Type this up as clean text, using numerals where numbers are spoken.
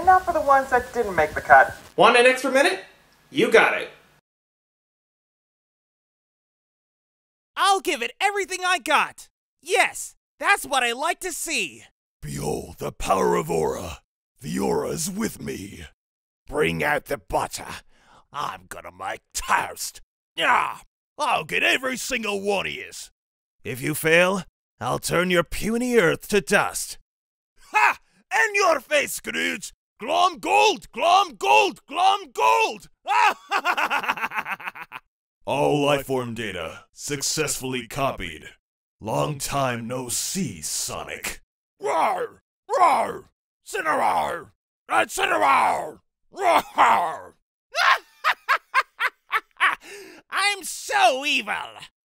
not for the ones that didn't make the cut. Want an extra minute? You got it. I'll give it everything I got. Yes, that's what I like to see. Behold the power of Aura. The Aura is with me. Bring out the butter. I'm gonna make toast. Yeah, I'll get every single one of yous. If you fail, I'll turn your puny earth to dust. Ha! In your face, Scrooge! Glom gold! Glom gold! Glom gold! All lifeform data successfully copied. Long time no see, Sonic. Roar! Roar! Cineroar! Cineroar! Roar! I'm so evil.